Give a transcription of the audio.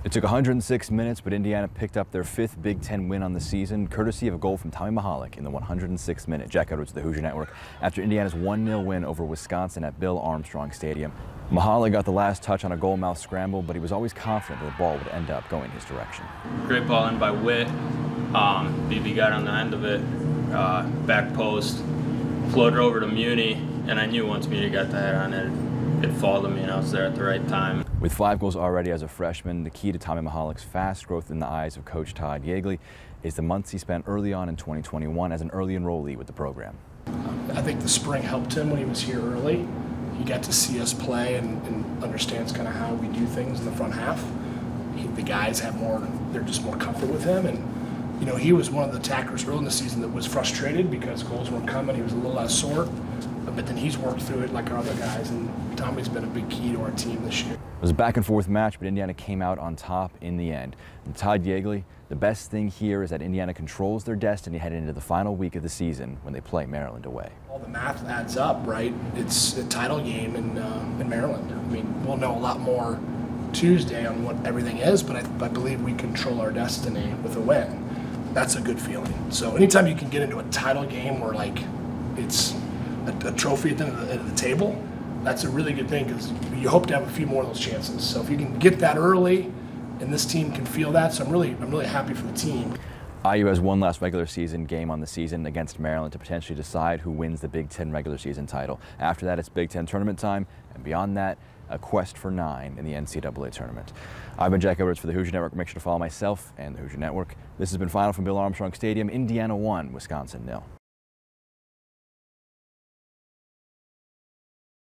It took 106 minutes, but Indiana picked up their 5th Big Ten win on the season, courtesy of a goal from Tommy Mihalic in the 106th minute. Jack Edwards of the Hoosier Network after Indiana's 1-0 win over Wisconsin at Bill Armstrong Stadium. Mihalic got the last touch on a goal-mouth scramble, but he was always confident that the ball would end up going his direction. Great ball in by Witt. BB got on the end of it, back post, floated over to Munie, and I knew once Munie got the head on it, it followed me and I was there at the right time. With 5 goals already as a freshman, the key to Tommy Mihalic's fast growth in the eyes of Coach Todd Yeagley is the months he spent early on in 2021 as an early enrollee with the program. I think the spring helped him when he was here early. He got to see us play and understands kind of how we do things in the front half. The guys have they're just more comfortable with him. And, you know, he was one of the attackers early in the season that was frustrated because goals weren't coming. He was a little less sore. But then he's worked through it like our other guys, and Tommy's been a big key to our team this year. It was a back-and-forth match, but Indiana came out on top in the end. And Todd Yeagley, the best thing here is that Indiana controls their destiny heading into the final week of the season when they play Maryland away. All the math adds up, right? It's a title game in Maryland. I mean, we'll know a lot more Tuesday on what everything is, but I believe we control our destiny with a win. That's a good feeling. So anytime you can get into a title game where, like, it's a trophy at the end of the table, that's a really good thing because you hope to have a few more of those chances. So if you can get that early, and this team can feel that, so I'm really happy for the team. IU has one last regular season game on the season against Maryland to potentially decide who wins the Big Ten regular season title. After that, it's Big Ten tournament time, and beyond that, a quest for 9 in the NCAA tournament. I've been Jack Edwards for the Hoosier Network. Make sure to follow myself and the Hoosier Network. This has been Final from Bill Armstrong Stadium. Indiana 1, Wisconsin 0.